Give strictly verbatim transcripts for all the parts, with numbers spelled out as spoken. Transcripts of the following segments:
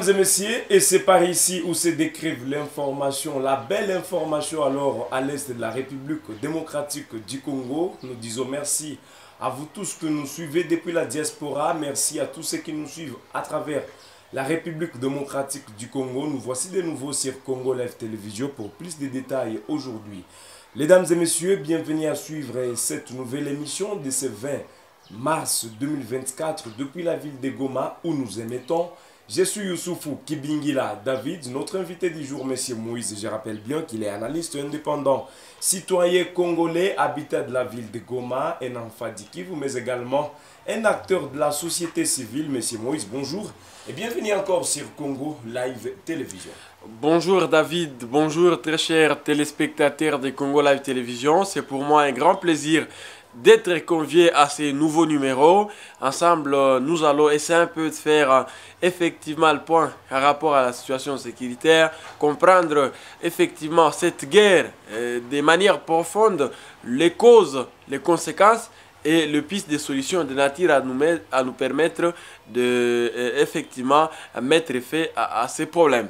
Mesdames et messieurs, et c'est par ici où se décrive l'information, la belle information alors à l'est de la République démocratique du Congo. Nous disons merci à vous tous que nous suivez depuis la diaspora. Merci à tous ceux qui nous suivent à travers la République démocratique du Congo. Nous voici de nouveau sur Congo Live Télévision pour plus de détails aujourd'hui. Mesdames et messieurs, bienvenue à suivre cette nouvelle émission de ce vingt mars deux mille vingt-quatre depuis la ville de Goma où nous émettons. Je suis Youssoufou Kibingila David, notre invité du jour, Monsieur Moïse. Je rappelle bien qu'il est analyste indépendant, citoyen congolais, habitant de la ville de Goma, un enfant d'Ikivu, mais également un acteur de la société civile. Monsieur Moïse, bonjour et bienvenue encore sur Congo Live Télévision. Bonjour David, bonjour très chers téléspectateurs de Congo Live Télévision. C'est pour moi un grand plaisir d'être convié à ces nouveaux numéros. Ensemble, nous allons essayer un peu de faire euh, effectivement le point par rapport à la situation sécuritaire, comprendre effectivement cette guerre euh, de manière profonde, les causes, les conséquences et le piste de solutions de nature à nous, mettre, à nous permettre de euh, effectivement mettre fin à, à ces problèmes.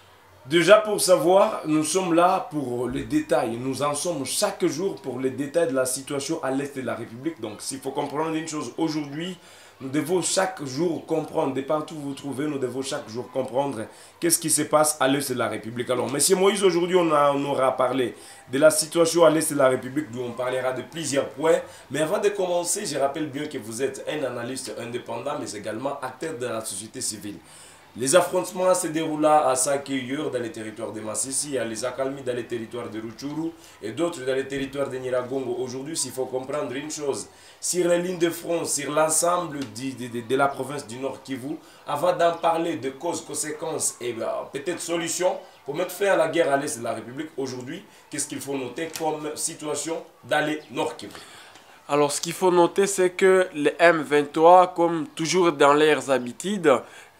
Déjà pour savoir, nous sommes là pour les détails. Nous en sommes chaque jour pour les détails de la situation à l'est de la République. Donc s'il faut comprendre une chose aujourd'hui, nous devons chaque jour comprendre, de partout où vous vous trouvez, nous devons chaque jour comprendre qu'est-ce qui se passe à l'est de la République. Alors, Monsieur Moïse, aujourd'hui, on, on aura parlé de la situation à l'est de la République, d'où on parlera de plusieurs points. Mais avant de commencer, je rappelle bien que vous êtes un analyste indépendant, mais également acteur de la société civile. Les affrontements se déroulent à Sake-Yor dans les territoires de Masisi, à les accalmis dans les territoires de Rutshuru et d'autres dans les territoires de Nyiragongo. Aujourd'hui, s'il faut comprendre une chose, sur les lignes de front, sur l'ensemble de, de, de la province du Nord Kivu, avant d'en parler de causes, conséquences et ben, peut-être solutions pour mettre fin à la guerre à l'est de la République, aujourd'hui, qu'est-ce qu'il faut noter comme situation dans les Nord Kivu? Alors, ce qu'il faut noter, c'est que les M vingt-trois, comme toujours dans leurs habitudes,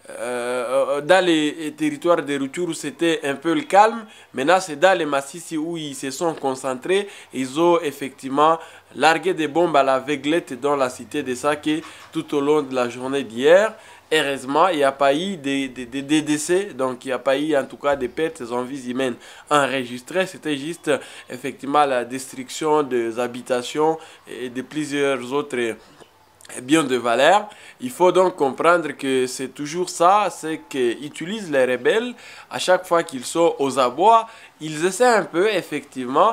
Euh, dans les territoires de Rutshuru, c'était un peu le calme. Maintenant, c'est dans les Massissi où ils se sont concentrés. Ils ont effectivement largué des bombes à l'aveuglette dans la cité de Sake tout au long de la journée d'hier. Heureusement, il n'y a pas eu de, de, de, de décès, donc il n'y a pas eu en tout cas de pertes en vies humaines enregistrées. C'était juste effectivement la destruction des habitations et de plusieurs autres biens de valeur. Il faut donc comprendre que c'est toujours ça, c'est qu'ils utilisent les rebelles à chaque fois qu'ils sont aux abois. Ils essaient un peu effectivement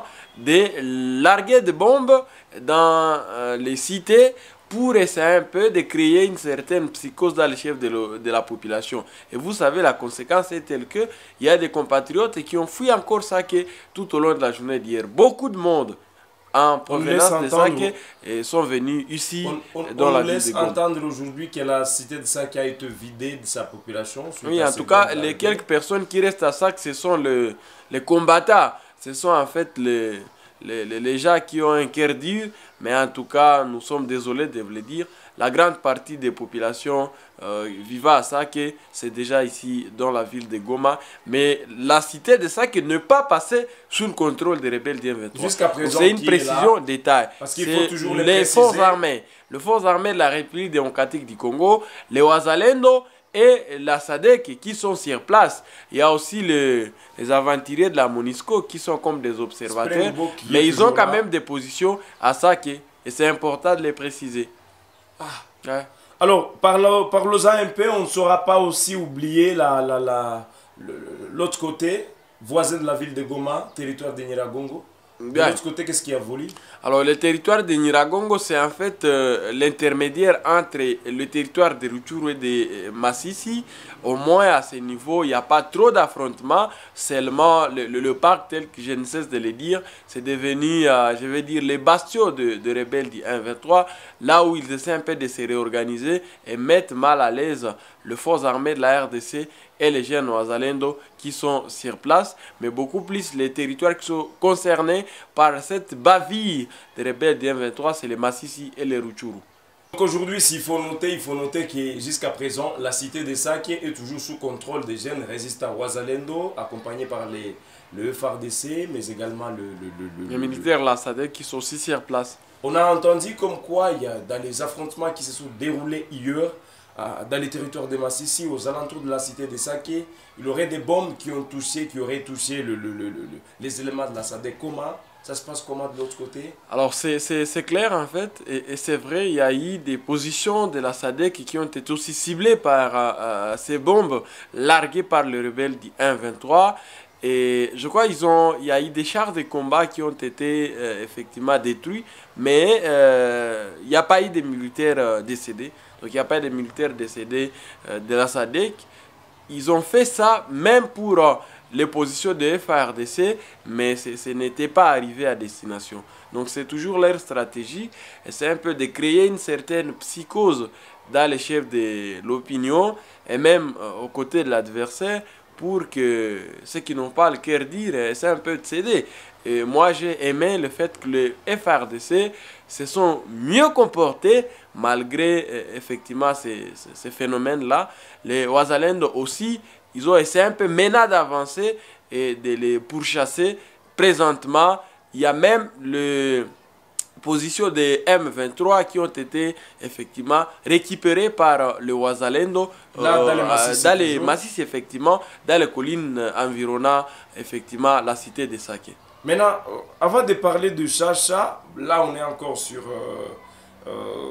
de larguer des bombes dans euh, les cités pour essayer un peu de créer une certaine psychose dans les chefs de, le, de la population. Et vous savez, la conséquence est telle qu'il y a des compatriotes qui ont fui encore ça que tout au long de la journée d'hier. Beaucoup de monde en provenance de Sake et sont venus ici on, on, dans on la ville laisse de Goma. entendre aujourd'hui que la cité de Sake a été vidée de sa population. Oui, en tout cas, les quelques personnes qui restent à Sake, ce sont le, les combattants. Ce sont en fait les, les, les, les gens qui ont un cœur dur. Mais en tout cas, nous sommes désolés de vous le dire. La grande partie des populations euh, vivant à Sake, c'est déjà ici dans la ville de Goma. Mais la cité de Sake n'est pas passée sous le contrôle des rebelles du M vingt-trois. Jusqu'à présent, c'est une précision détail. Parce qu'il faut toujours les, les forces armées. Les forces armées de la République démocratique du Congo, les Wazalendo et la S A D C qui sont sur place. Il y a aussi les, les aventuriers de la MONUSCO qui sont comme des observateurs. Mais ils ont quand là. même des positions à Sake. Et c'est important de les préciser. Ah. Ouais. Alors, parlons, parlons-en un peu, on ne saura pas aussi oublier la, la, la, l'autre côté, voisin de la ville de Goma, territoire de Nyiragongo. De l'autre côté, qu'est-ce qui a volé? Alors, le territoire de Nyiragongo, c'est en fait euh, l'intermédiaire entre le territoire de Rutshuru et de euh, Masisi. Au moins, à ce niveau, il n'y a pas trop d'affrontements. Seulement, le, le, le parc, tel que je ne cesse de le dire, c'est devenu, euh, je vais dire, les bastions de, de rebelles du M vingt-trois, là où ils essaient un peu de se réorganiser et mettre mal à l'aise les forces armées de la R D C et les jeunes Wazalendo qui sont sur place, mais beaucoup plus les territoires qui sont concernés par cette baville des rebelles du M vingt-trois, c'est les Massissi et les Rutshuru. Donc aujourd'hui, s'il faut noter, il faut noter que jusqu'à présent, la cité de Sake est toujours sous contrôle des jeunes résistants Wazalendo, accompagnés par les, le F R D C, mais également le... le, le, le les militaires de la S A D C qui sont aussi sur place. On a entendu comme quoi, il y a, dans les affrontements qui se sont déroulés hier, dans les territoires de Massissi, aux alentours de la cité de Saké, il y aurait des bombes qui ont touché, qui auraient touché le, le, le, le, les éléments de la SADC. Comment ça se passe comment de l'autre côté? Alors c'est clair en fait, et, et c'est vrai, il y a eu des positions de la SADC qui ont été aussi ciblées par euh, ces bombes larguées par les rebelles du un vingt-trois. Et je crois qu'il y a eu des chars de combat qui ont été euh, effectivement détruits, mais euh, il n'y a pas eu de militaires euh, décédés. Donc il n'y a pas de militaires décédés euh, de la SADC. Ils ont fait ça même pour euh, les positions de F A R D C, mais ce n'était pas arrivé à destination. Donc c'est toujours leur stratégie, et c'est un peu de créer une certaine psychose dans les chefs de l'opinion, et même euh, aux côtés de l'adversaire, pour que ceux qui n'ont pas le cœur dire, c'est un peu de céder. Et moi, j'ai aimé le fait que les F A R D C se sont mieux comportés malgré euh, effectivement ces, ces, ces phénomènes-là. Les Ouazalendo aussi, ils ont essayé un peu maintenant d'avancer et de les pourchasser. Présentement, il y a même le positions des M vingt-trois qui ont été effectivement récupérées par le Ouazalendo Là, euh, dans les massifs, dans les massifs, effectivement, dans les collines environnant effectivement la cité de Saké. Maintenant, avant de parler de Chacha, là on est encore sur euh, euh,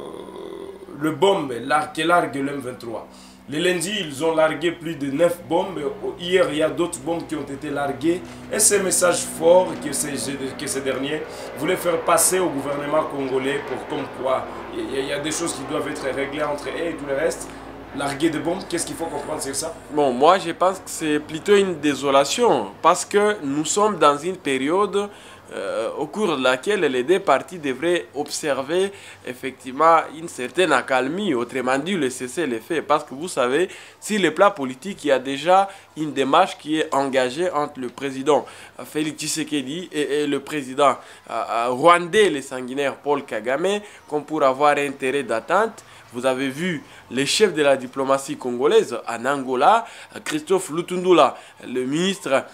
le bombe qui largue le M vingt-trois. Le lundi, ils ont largué plus de neuf bombes. Hier, il y a d'autres bombes qui ont été larguées. Et ce message fort que ces, que ces derniers voulaient faire passer au gouvernement congolais pour comme quoi il y, a, il y a des choses qui doivent être réglées entre eux et tout le reste. Larguer des bombes, qu'est-ce qu'il faut comprendre sur ça? Bon, moi je pense que c'est plutôt une désolation parce que nous sommes dans une période euh, au cours de laquelle les deux parties devraient observer effectivement une certaine accalmie, autrement dit le cessez-le-feu. Parce que vous savez, sur le plan politique, il y a déjà une démarche qui est engagée entre le président Félix Tshisekedi et, et le président euh, rwandais, le sanguinaire Paul Kagame, comme pour avoir intérêt d'attente. Vous avez vu les chefs de la diplomatie congolaise en Angola, Christophe Lutundula, le ministre,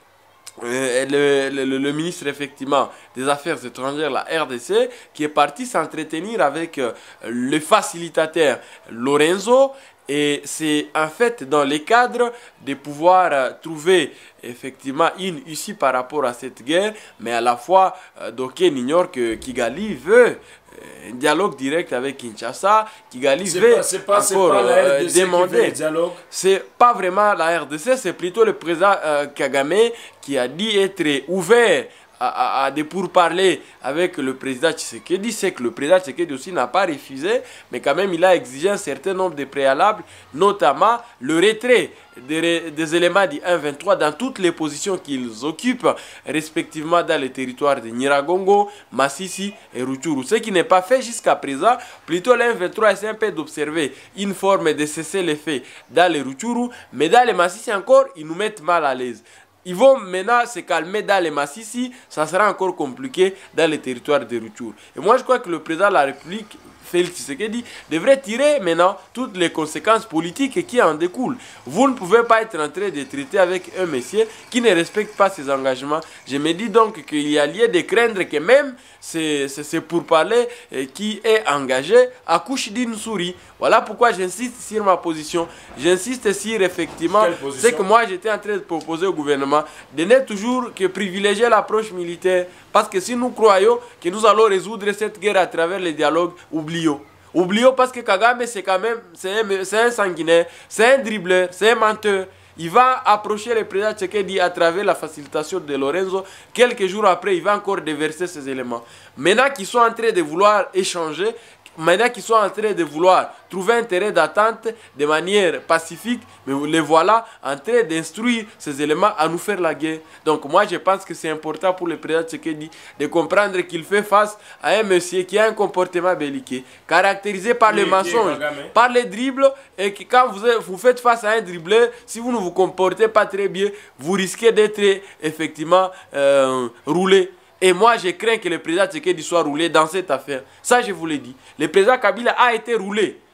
euh, le, le, le ministre effectivement des Affaires étrangères, la R D C, qui est parti s'entretenir avec euh, le facilitateur Lorenzo. Et c'est en fait dans les cadres de pouvoir euh, trouver effectivement une issue par rapport à cette guerre, mais à la fois euh, d'aucuns ignorent que Kigali veut un dialogue direct avec Kinshasa. Kigali veut pas, encore pas euh, demander. C'est pas vraiment la R D C, c'est plutôt le président euh, Kagame qui a dit être ouvert à, à, à des pourparlers avec le président Tshisekedi. C'est que le président Tshisekedi aussi n'a pas refusé, mais quand même il a exigé un certain nombre de préalables, notamment le retrait des, des éléments du un vingt-trois dans toutes les positions qu'ils occupent, respectivement dans les territoires de Nyiragongo, Massissi et Rutshuru. Ce qui n'est pas fait jusqu'à présent. Plutôt le un vingt-trois essaie un peu d'observer une forme de cesser les faits dans les Rutshuru, mais dans les Massissi encore, ils nous mettent mal à l'aise. Ils vont maintenant se calmer dans les Massissi, ça sera encore compliqué dans les territoires de Rutshuru. Et moi je crois que le président de la République, Félix Tshisekedi, devrait tirer maintenant toutes les conséquences politiques qui en découlent. Vous ne pouvez pas être en train de traiter avec un monsieur qui ne respecte pas ses engagements. Je me dis donc qu'il y a lieu de craindre que même c'est pour parler qui est engagé accouche d'une souris. Voilà pourquoi j'insiste sur ma position. J'insiste sur effectivement ce que moi j'étais en train de proposer au gouvernement, de ne toujours que privilégier l'approche militaire. Parce que si nous croyons que nous allons résoudre cette guerre à travers les dialogues, oublions. Oublions parce que Kagame c'est quand même c'est un, un sanguinaire, c'est un dribbleur, c'est un menteur. Il va approcher le président Tshisekedi à travers la facilitation de Lorenzo. Quelques jours après, il va encore déverser ces éléments. Maintenant qu'ils sont en train de vouloir échanger, maintenant qu'ils sont en train de vouloir trouver un terrain d'attente de manière pacifique, mais les voilà en train d'instruire ces éléments à nous faire la guerre. Donc moi je pense que c'est important pour le président Tshisekedi de comprendre qu'il fait face à un monsieur qui a un comportement belliqueux, caractérisé par le mensonge, par les dribbles, et que quand vous, vous faites face à un dribbleur, si vous ne vous comportez pas très bien, vous risquez d'être effectivement euh, roulé. Et moi, je crains que le président Tshisekedi soit roulé dans cette affaire. Ça, je vous l'ai dit. Le président Kabila a été roulé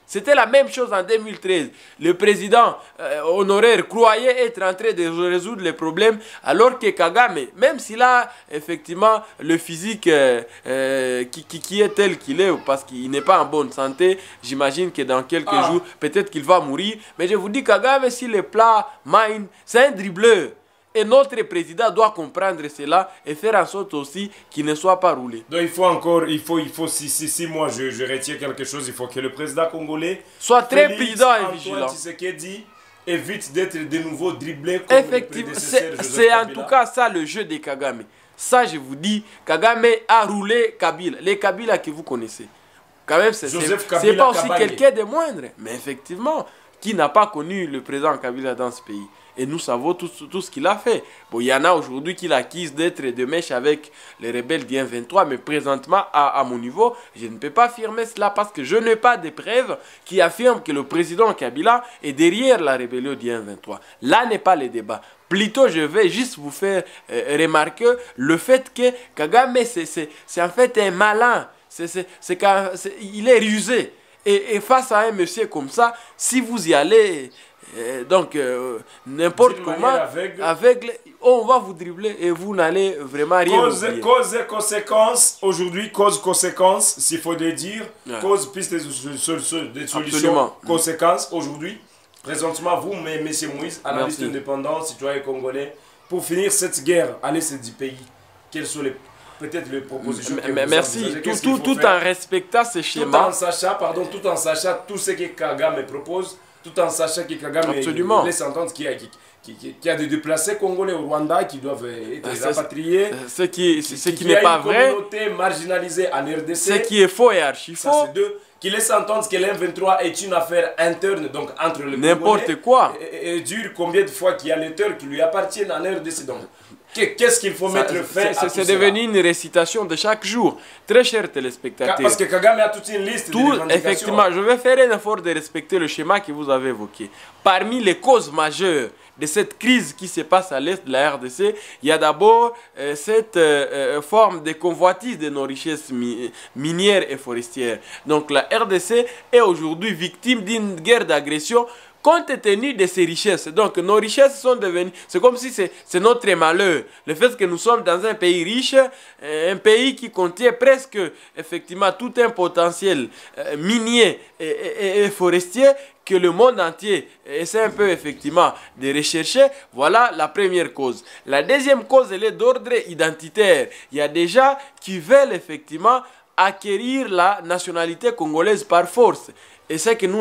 C'était la même chose en deux mille treize. Le président euh, honoraire croyait être en train de résoudre les problèmes, alors que Kagame, même s'il a effectivement le physique euh, euh, qui, qui, qui est tel qu'il est, parce qu'il n'est pas en bonne santé, j'imagine que dans quelques ah. jours, peut-être qu'il va mourir. Mais je vous dis, Kagame, s'il est plat, mine, c'est un dribbleur. Et notre président doit comprendre cela et faire en sorte aussi qu'il ne soit pas roulé. Donc il faut encore, il faut, il faut si, si, si moi je, je retire quelque chose, il faut que le président congolais soit très prudent et vigilant. Tshisekedi évite d'être de nouveau dribblé comme effectivement, c'est en tout cas ça le jeu de Kagame. Ça je vous dis, Kagame a roulé Kabila, les Kabila que vous connaissez. Quand même, c'est pas aussi quelqu'un de moindre, mais effectivement, qui n'a pas connu le président Kabila dans ce pays. Et nous savons tout, tout ce qu'il a fait. Bon, il y en a aujourd'hui qui l'accusent d'être de mèche avec les rebelles du M vingt-trois, mais présentement, à, à mon niveau, je ne peux pas affirmer cela parce que je n'ai pas de preuves qui affirment que le président Kabila est derrière la rébellion du M vingt-trois. Là n'est pas le débat. Plutôt, je vais juste vous faire euh, remarquer le fait que Kagame, c'est en fait un malin. C'est, c'est, c'est, il est rusé. Et, et face à un monsieur comme ça, si vous y allez... Euh, donc, euh, n'importe comment, aveugle. aveugle, on va vous dribbler et vous n'allez vraiment rien cause, oublier. Cause et conséquence, aujourd'hui, cause, conséquence, s'il faut le dire, ouais. Cause, piste de, de, de solutions, conséquences, aujourd'hui, présentement, vous, M. Moïse, analyste Merci. indépendant, citoyen congolais, pour finir cette guerre à l'est du pays, quelles sont les... Peut-être les propositions que vous Merci, tout, tout, tout en respectant ces schémas. Tout en sachant, pardon, tout en sachant tout ce que Kagame propose, tout en sachant que Kagame Absolument. laisse entendre qu'il y a, qui, qui, qui a des déplacés congolais au Rwanda qui doivent être rapatriés. Ce qui, ce qui n'est pas vrai. Une communauté marginalisée en R D C. Ce qui est faux et archi faux. Ça, c'est deux. Qui laisse entendre que l'M vingt-trois est une affaire interne, donc entre le n'importe quoi. Et, et dure combien de fois qu'il y a les terres qui lui appartiennent en R D C. Donc, qu'est-ce qu'il faut ça, mettre fin à tout C'est devenu une récitation de chaque jour. Très chers téléspectateurs. Parce que Kagame a toute une liste tout, de revendications. Effectivement, je vais faire un effort de respecter le schéma que vous avez évoqué. Parmi les causes majeures de cette crise qui se passe à l'est de la R D C, il y a d'abord euh, cette euh, forme de convoitise de nos richesses mi minières et forestières. Donc la R D C est aujourd'hui victime d'une guerre d'agression compte tenu de ces richesses. Donc nos richesses sont devenues, c'est comme si c'est notre malheur. Le fait que nous sommes dans un pays riche, un pays qui contient presque effectivement tout un potentiel euh, minier et, et, et forestier que le monde entier essaie un peu effectivement de rechercher. Voilà la première cause. La deuxième cause, elle est d'ordre identitaire. Il y a des gens qui veulent effectivement acquérir la nationalité congolaise par force. Et c'est que nous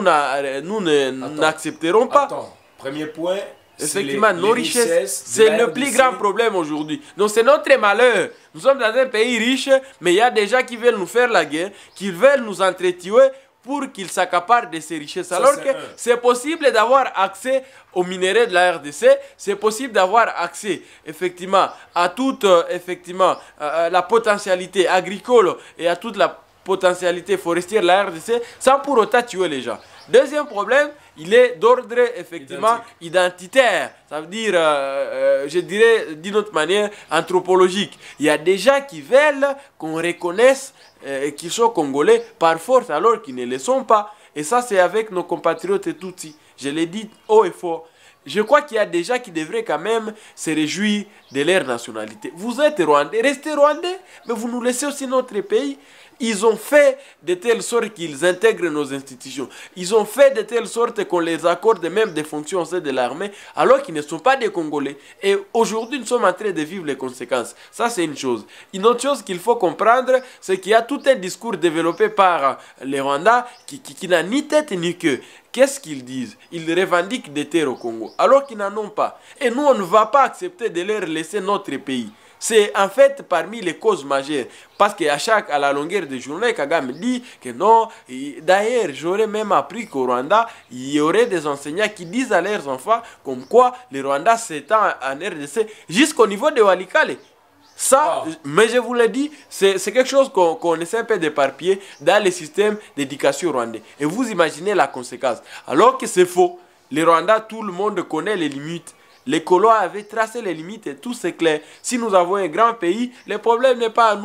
n'accepterons pas. Attends, premier point. Effectivement, les, nos les richesses, c'est le plus grand problème aujourd'hui. Donc c'est notre malheur. Nous sommes dans un pays riche, mais il y a des gens qui veulent nous faire la guerre, qui veulent nous entretuer pour qu'ils s'accaparent de ces richesses. Ça, alors que c'est possible d'avoir accès aux minéraux de la R D C, c'est possible d'avoir accès effectivement à toute euh, effectivement, euh, la potentialité agricole et à toute la potentialité forestière de la R D C sans pour autant tuer les gens. Deuxième problème, il est d'ordre effectivement Identique. identitaire, ça veut dire, euh, euh, je dirais d'une autre manière, anthropologique. Il y a des gens qui veulent qu'on reconnaisse euh, qu'ils sont congolais par force alors qu'ils ne le sont pas. Et ça, c'est avec nos compatriotes Tutsis. Je l'ai dit haut et fort. Je crois qu'il y a des gens qui devraient quand même se réjouir de leur nationalité. Vous êtes Rwandais, restez Rwandais, mais vous nous laissez aussi notre pays. Ils ont fait de telle sorte qu'ils intègrent nos institutions. Ils ont fait de telle sorte qu'on les accorde même des fonctions au sein de l'armée, alors qu'ils ne sont pas des Congolais. Et aujourd'hui, nous sommes en train de vivre les conséquences. Ça, c'est une chose. Une autre chose qu'il faut comprendre, c'est qu'il y a tout un discours développé par les Rwandais qui, qui, qui n'a ni tête ni queue. Qu'est-ce qu'ils disent? Ils revendiquent des terres au Congo, alors qu'ils n'en ont pas. Et nous, on ne va pas accepter de leur laisser notre pays. C'est en fait parmi les causes majeures. Parce qu'à chaque, à la longueur de journée, Kagame dit que non. D'ailleurs, j'aurais même appris qu'au Rwanda, il y aurait des enseignants qui disent à leurs enfants comme quoi le Rwanda s'étend en R D C jusqu'au niveau de Walikale. Ça, oh. Mais je vous l'ai dit, c'est quelque chose qu'on qu'on essaie un peu d'éparpiller dans le système d'éducation rwandais. Et vous imaginez la conséquence. Alors que c'est faux. Le Rwanda, tout le monde connaît les limites. Les colons avaient tracé les limites et tout c'est clair. Si nous avons un grand pays, le problème n'est pas à nous.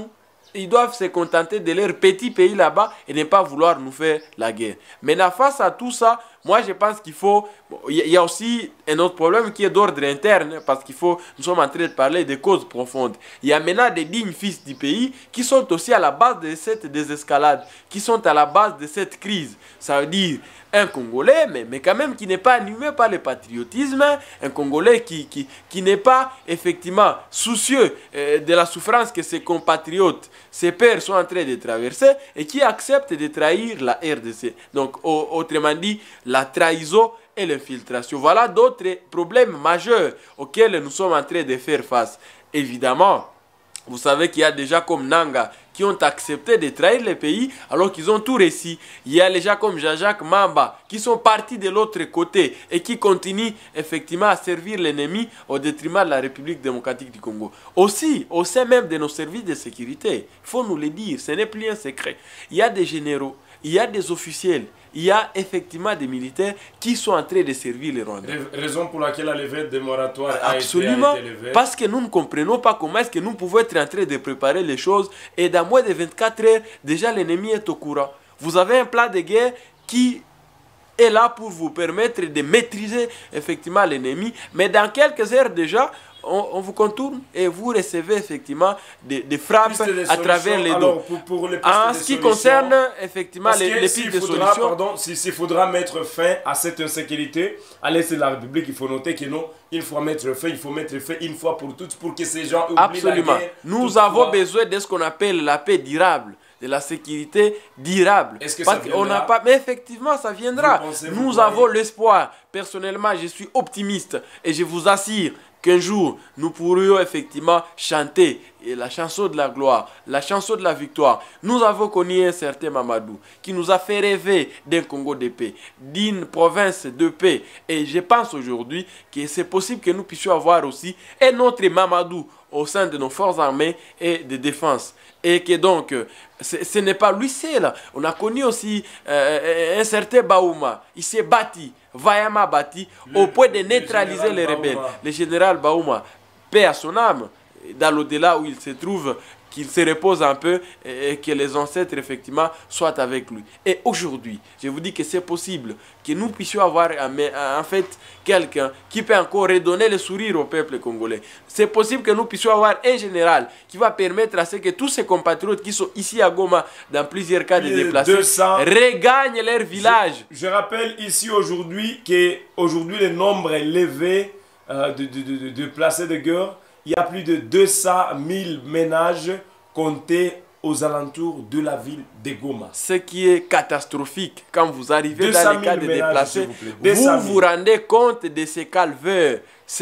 ils doivent se contenter de leur petit pays là-bas et ne pas vouloir nous faire la guerre. Maintenant, face à tout ça, moi je pense qu'il faut... Il bon, y, y a aussi un autre problème qui est d'ordre interne, parce qu'il faut... Nous sommes en train de parler des causes profondes. Il y a maintenant des dignes fils du pays qui sont aussi à la base de cette désescalade, qui sont à la base de cette crise. Ça veut dire un Congolais, mais, mais quand même qui n'est pas animé par le patriotisme, un Congolais qui, qui, qui n'est pas effectivement soucieux euh, de la souffrance que ses compatriotes, ses pères sont en train de traverser et qui accepte de trahir la R D C. Donc, au, autrement dit, la trahison et l'infiltration. Voilà d'autres problèmes majeurs auxquels nous sommes en train de faire face. Évidemment, vous savez qu'il y a déjà comme Nanga qui ont accepté de trahir le pays alors qu'ils ont tout réussi. Il y a les gens comme Jean-Jacques Mamba qui sont partis de l'autre côté et qui continuent effectivement à servir l'ennemi au détriment de la République démocratique du Congo. Aussi, au sein même de nos services de sécurité, il faut nous le dire, ce n'est plus un secret. Il y a des généraux, il y a des officiels, il y a effectivement des militaires qui sont en train de servir les Rwandais. Raison pour laquelle la levée des moratoires a Absolument, été, a été levée. Parce que nous ne comprenons pas comment est-ce que nous pouvons être en train de préparer les choses et dans moins de vingt-quatre heures, déjà l'ennemi est au courant. Vous avez un plan de guerre qui est là pour vous permettre de maîtriser effectivement l'ennemi, mais dans quelques heures déjà, On, on vous contourne et vous recevez effectivement des, des frappes à travers les dos. Pour, pour les en ce qui concerne effectivement les, les pistes de faudra, solutions... Pardon, s'il faudra mettre fin à cette insécurité, à l'est de la République, il faut noter que non, il faut mettre fin, il faut mettre fin une fois pour toutes pour que ces gens oublient Absolument. la guerre. Nous avons besoin de ce qu'on appelle la paix durable, de la sécurité durable. Est-ce que Parce ça viendra? on n'a pas, mais effectivement, ça viendra. Pensez, nous avons l'espoir. Personnellement, je suis optimiste et je vous assure qu'un jour, nous pourrions effectivement chanter la chanson de la gloire, la chanson de la victoire. Nous avons connu un certain Mamadou qui nous a fait rêver d'un Congo de paix, d'une province de paix. Et je pense aujourd'hui que c'est possible que nous puissions avoir aussi un autre Mamadou au sein de nos forces armées et de défense. Et que donc, ce n'est pas lui seul. On a connu aussi euh, un certain Baouma. Il s'est bâti, vaillamment bâti, le, au point de neutraliser les rebelles. Baouma. Le général Baouma, paix à son âme, dans l'au-delà où il se trouve, qu'il se repose un peu et que les ancêtres effectivement soient avec lui. Et aujourd'hui, je vous dis que c'est possible que nous puissions avoir en fait quelqu'un qui peut encore redonner le sourire au peuple congolais. C'est possible que nous puissions avoir un général qui va permettre à ce que tous ces compatriotes qui sont ici à Goma, dans plusieurs cas de déplacés, deux cents, regagnent leur village. Je, je rappelle ici aujourd'hui que aujourd'hui le nombre est élevé euh, de, de, de, de déplacés de guerre. Il y a plus de deux cent mille ménages comptés aux alentours de la ville de Goma. Ce qui est catastrophique quand vous arrivez dans les cas de déplacés, vous vous rendez compte de ces calvaires,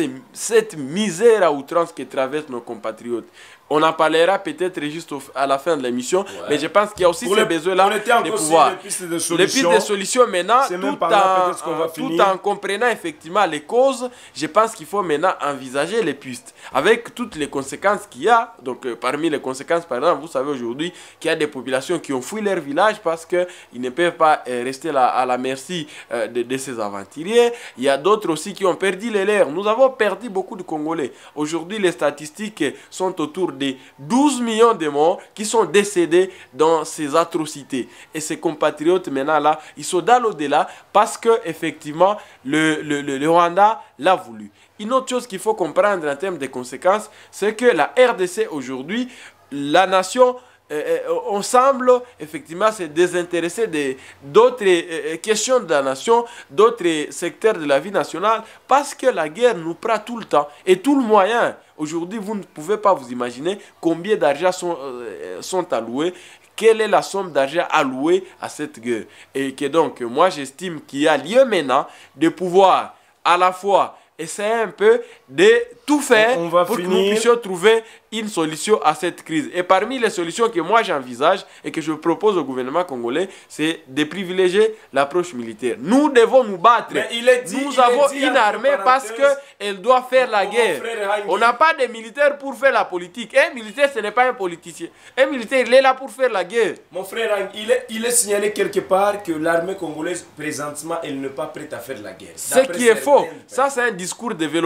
cette misère à outrance que traversent nos compatriotes. On en parlera peut-être juste au, à la fin de l'émission, ouais. Mais je pense qu'il y a aussi ce besoin-là de pouvoir. Les pistes de solution, les pistes de solution maintenant, tout, là, en, tout en comprenant effectivement les causes, je pense qu'il faut maintenant envisager les pistes, avec toutes les conséquences qu'il y a. Donc euh, parmi les conséquences, par exemple, vous savez aujourd'hui qu'il y a des populations qui ont fui leur village parce qu'ils ne peuvent pas euh, rester là, à la merci euh, de, de ces aventuriers. Il y a d'autres aussi qui ont perdu les leurs. Nous avons perdu beaucoup de Congolais. Aujourd'hui, les statistiques sont autour des douze millions de morts qui sont décédés dans ces atrocités. Et ces compatriotes maintenant là, ils sont dans l'au-delà parce que effectivement le, le, le, le Rwanda l'a voulu. Une autre chose qu'il faut comprendre en termes de conséquences, c'est que la R D C aujourd'hui, la nation Euh, on semble effectivement se désintéresser d'autres euh, questions de la nation, d'autres secteurs de la vie nationale, parce que la guerre nous prend tout le temps et tout le moyen. Aujourd'hui, vous ne pouvez pas vous imaginer combien d'argent sont, euh, sont alloués, quelle est la somme d'argent allouée à cette guerre. Et que donc, moi j'estime qu'il y a lieu maintenant de pouvoir à la fois essayer un peu de tout faire on va pour finir. que nous puissions trouver une solution à cette crise. Et parmi les solutions que moi j'envisage et que je propose au gouvernement congolais, c'est de privilégier l'approche militaire. Nous devons nous battre. Mais il est dit, nous il avons est dit, une armée parce qu'elle doit faire la guerre. On n'a pas de militaires pour faire la politique. Un militaire, ce n'est pas un politicien. Un militaire, il est là pour faire la guerre. Mon frère, il est, il est signalé quelque part que l'armée congolaise, présentement, elle n'est pas prête à faire la guerre. Ce qui est faux. Ça, c'est un discours développé par le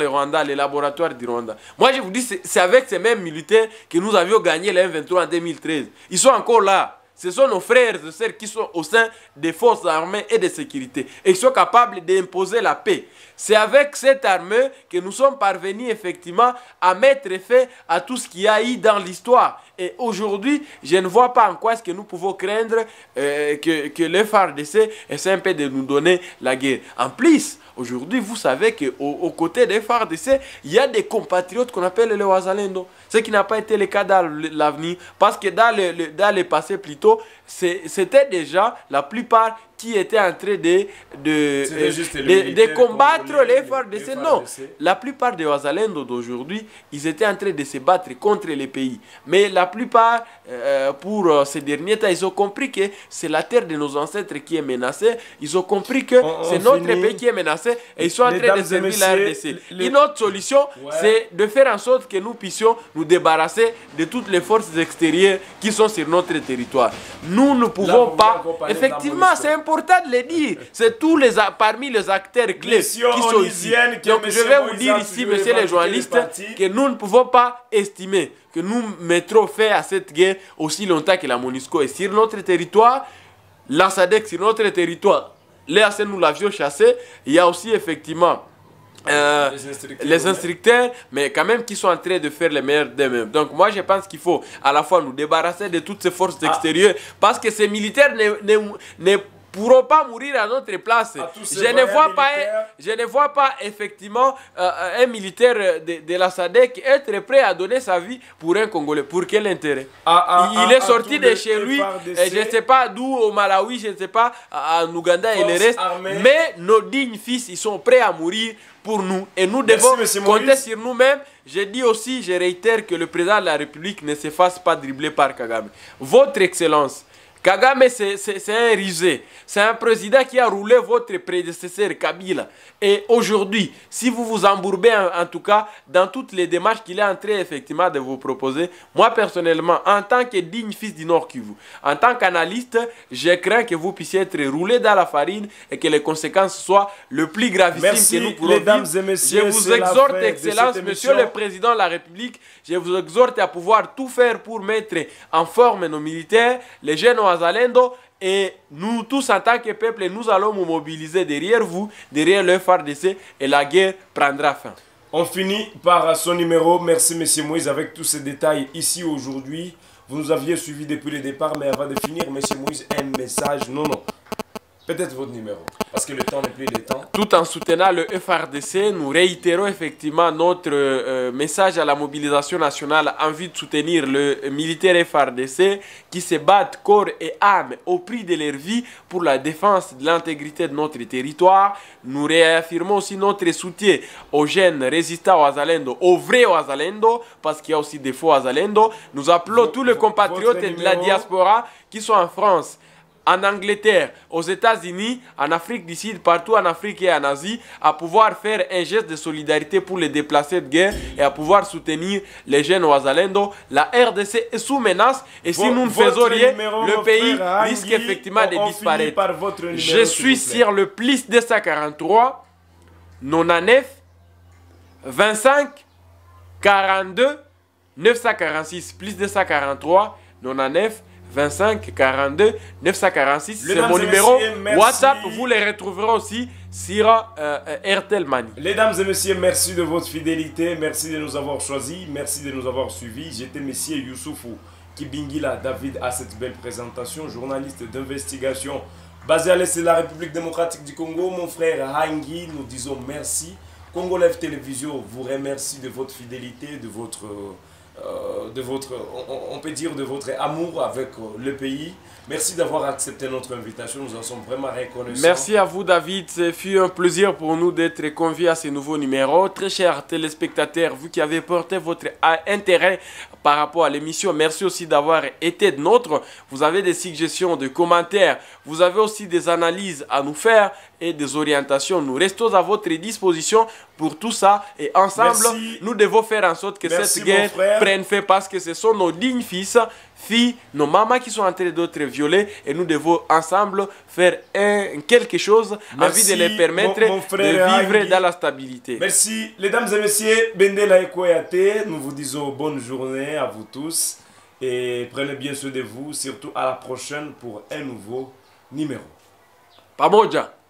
le Rwanda, les laboratoires du Rwanda. Moi, je vous dis, c'est avec ces mêmes militaires que nous avions gagné le M vingt-trois en deux mille treize. Ils sont encore là. Ce sont nos frères et sœurs qui sont au sein des forces armées et de sécurité. Et ils sont capables d'imposer la paix. C'est avec cette armée que nous sommes parvenus effectivement à mettre fin à tout ce qu'il y a eu dans l'histoire. Et aujourd'hui, je ne vois pas en quoi est-ce que nous pouvons craindre euh, que, que le F A R D C essaie un peu de nous donner la guerre. En plus, aujourd'hui, vous savez qu'aux au côtés des F A R D C, il y a des compatriotes qu'on appelle les Wazalendo. Ce qui n'a pas été le cas dans l'avenir. Parce que dans le, le, dans le passé plutôt, c'était déjà la plupart qui étaient en train de, de, euh, de, de combattre les F A R D C. Non, la plupart des Wazalendo d'aujourd'hui, ils étaient en train de se battre contre les pays. Mais la plupart, euh, pour euh, ces derniers temps, ils ont compris que c'est la terre de nos ancêtres qui est menacée. Ils ont compris que c'est notre finit. pays qui est menacé et ils sont en train de servir la R D C. Les... Une autre solution, ouais. c'est de faire en sorte que nous puissions nous débarrasser de toutes les forces extérieures qui sont sur notre territoire. Nous ne pouvons Là, pas... Effectivement, c'est important de le dire. C'est tous les parmi les acteurs clés Mission qui sont ici. Donc je vais vous dire ici, messieurs les journalistes, que nous ne pouvons pas estimer que nous mettrons fin à cette guerre aussi longtemps que la MONUSCO est sur notre territoire, la S A D C sur notre territoire. Les A C nous l'avions chassé. Il y a aussi effectivement euh, les, instructeurs, les instructeurs, mais quand même qui sont en train de faire le meilleur d'eux-mêmes. Donc moi je pense qu'il faut à la fois nous débarrasser de toutes ces forces ah. extérieures parce que ces militaires ne, ne, ne pourront pas mourir à notre place. Je ne, vois pas, je ne vois pas effectivement euh, un militaire de, de la S A D C être prêt à donner sa vie pour un Congolais. Pour quel intérêt? ah, ah, Il est ah, sorti de chez lui, et je ne sais pas d'où, au Malawi, je ne sais pas, en Ouganda et le reste. Armée. Mais nos dignes fils, ils sont prêts à mourir pour nous. Et nous devons Merci, compter sur nous-mêmes. Je dis aussi, je réitère que le président de la République ne se fasse pas dribbler par Kagame. Votre Excellence, Kagame, c'est un rusé. C'est un président qui a roulé votre prédécesseur Kabila. Et aujourd'hui, si vous vous embourbez en, en tout cas dans toutes les démarches qu'il est en train effectivement de vous proposer, moi personnellement, en tant que digne fils du Nord Kivu, en tant qu'analyste, je crains que vous puissiez être roulé dans la farine et que les conséquences soient le plus gravissimes Merci, que nous pourrons vivre. Et messieurs, je vous exhorte, Excellence, Monsieur le Président de la République, je vous exhorte à pouvoir tout faire pour mettre en forme nos militaires, les jeunes Wazalendo, et nous tous en tant que peuple, nous allons nous mobiliser derrière vous, derrière le F A R D C, et la guerre prendra fin. On finit par son numéro. Merci Monsieur Moïse avec tous ces détails ici aujourd'hui. Vous nous aviez suivi depuis le départ, mais avant de finir, Monsieur Moïse, un message. Non, non. Peut-être votre numéro, parce que le temps n'est plus le temps. Tout en soutenant le F A R D C, nous réitérons effectivement notre euh, message à la mobilisation nationale en vue de soutenir le militaire F A R D C qui se battent corps et âme au prix de leur vie pour la défense de l'intégrité de notre territoire. Nous réaffirmons aussi notre soutien aux jeunes résistants aux Wazalendo, aux vrais Wazalendo, parce qu'il y a aussi des faux Wazalendo. Nous appelons tous les compatriotes de la diaspora qui sont en France, en Angleterre, aux États-Unis, en Afrique du Sud, partout en Afrique et en Asie, à pouvoir faire un geste de solidarité pour les déplacés de guerre et à pouvoir soutenir les jeunes Wazalendo. La R D C est sous menace et si nous ne faisons rien, le pays risque effectivement de disparaître. Je suis sur le plus deux cent quarante-trois, quatre-vingt-neuf, vingt-cinq, quarante-deux, neuf cent quarante-six, plus deux cent quarante-trois, quatre-vingt-neuf, vingt-cinq, quarante-deux, neuf cent quarante-six, c'est mon numéro WhatsApp, vous les retrouverez aussi sur euh, Airtel Money. Mesdames et messieurs, merci de votre fidélité, merci de nous avoir choisis, merci de nous avoir suivis. J'étais monsieur Youssoufou Kibingila David à cette belle présentation, journaliste d'investigation basé à l'Est de la République démocratique du Congo. Mon frère Hangi, nous disons merci. Congo Live Télévision vous remercie de votre fidélité, de votre... Euh, de votre, on, on peut dire de votre amour avec euh, le pays. Merci d'avoir accepté notre invitation, nous en sommes vraiment reconnaissants. Merci à vous David, ce fut un plaisir pour nous d'être conviés à ce nouveau numéro. Très chers téléspectateurs, vous qui avez porté votre intérêt par rapport à l'émission, merci aussi d'avoir été de nôtre. Vous avez des suggestions, des commentaires, vous avez aussi des analyses à nous faire. et des orientations. Nous restons à votre disposition pour tout ça et ensemble, Merci. nous devons faire en sorte que Merci, cette guerre mon frère. prenne fin parce que ce sont nos dignes fils, filles, nos mamans qui sont en train d'être violées et nous devons ensemble faire un, quelque chose Merci, envie de les permettre mon- mon de frère vivre Agui. dans la stabilité. Merci, mesdames et messieurs, Bendela Ekoyate, nous vous disons bonne journée à vous tous et prenez bien soin de vous, surtout à la prochaine pour un nouveau numéro. Pamoja.